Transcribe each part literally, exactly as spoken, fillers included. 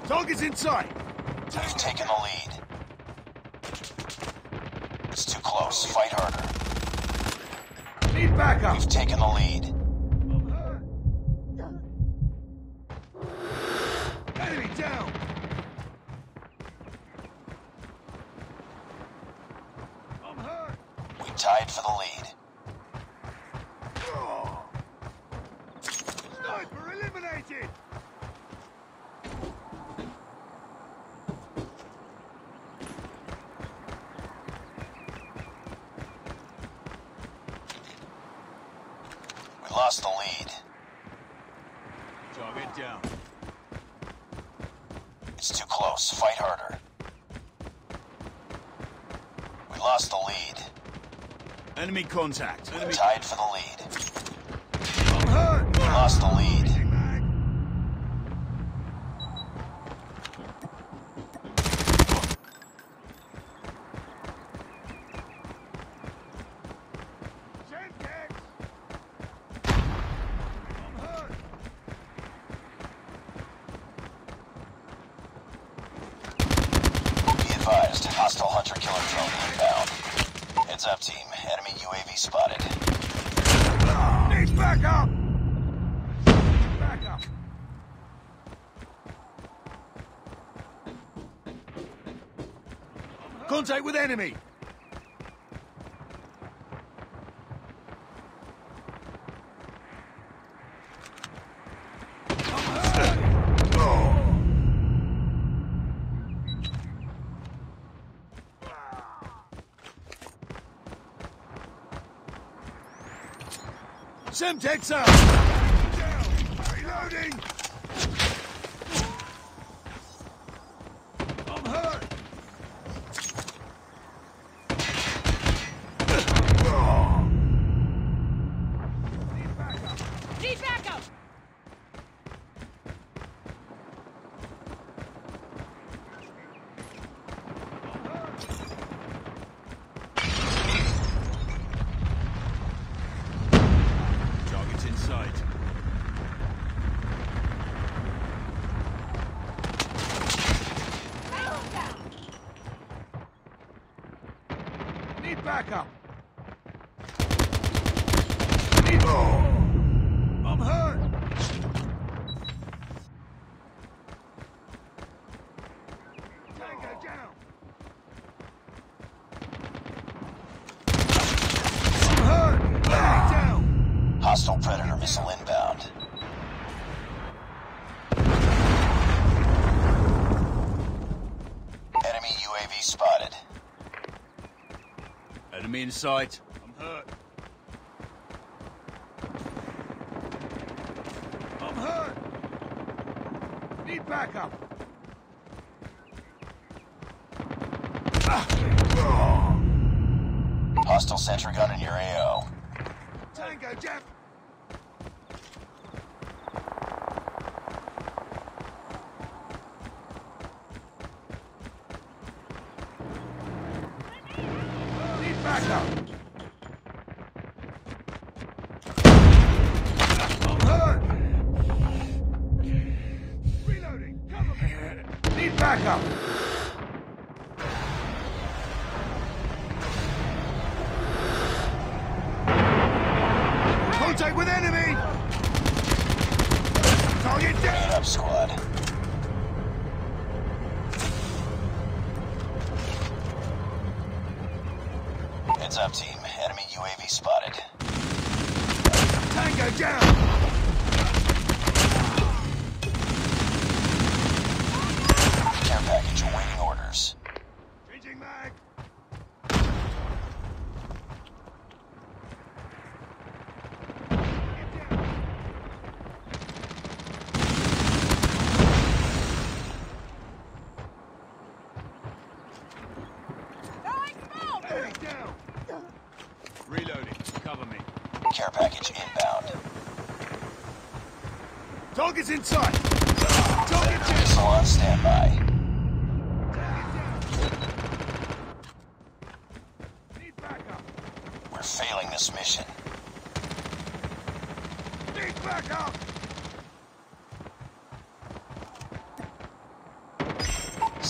Target's in sight. You've taken the lead. It's too close. Fight harder. Need backup. You've taken the lead. Enemy down. I'm hurt. We tied for the lead. Sniper eliminated. We lost the lead. Target down. It's too close. Fight harder. We lost the lead. Enemy contact. We Enemy. tied for the lead. I'm hurt. We lost the lead. Be advised, hostile hunter-killer drone inbound. Heads up, team. Enemy U A V spotted. Need backup. Backup. Contact with enemy. Semtex out! Reloading! I'm hurt! Need backup! Need backup! Target's in sight. Need backup. Need more. I'm hurt. Tango down. I'm hurt. Enemy down. Hostile Predator missile inbound. Enemy U A V spotted. Enemy in sight. I'm hurt. I'm hurt. Need backup. Hostile sentry gun in your A O. Tango jam. Need backup. I'm hurt. Reloading. Cover me. Need backup. Contact with enemy. Target Bring it down. up, squad. Heads up, team. Enemy U A V spotted. Tango down. Care package awaiting orders. Changing mag. Enemy down. Reloading. Cover me. Care package inbound. Target's in sight. Target Predator down. missile on standby. Need backup. We're failing this mission. Need backup.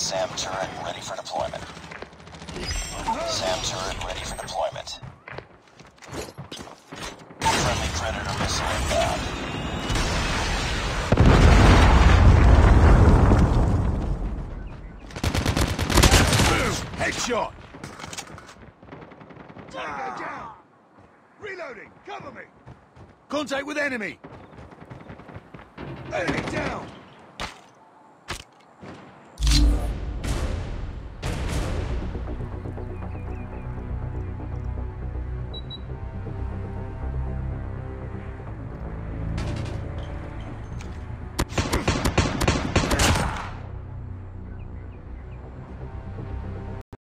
SAM turret ready for deployment. SAM turret ready for deployment. Friendly Predator missile inbound. Boom! Headshot! Tango down! Reloading! Cover me! Contact with enemy! Enemy down!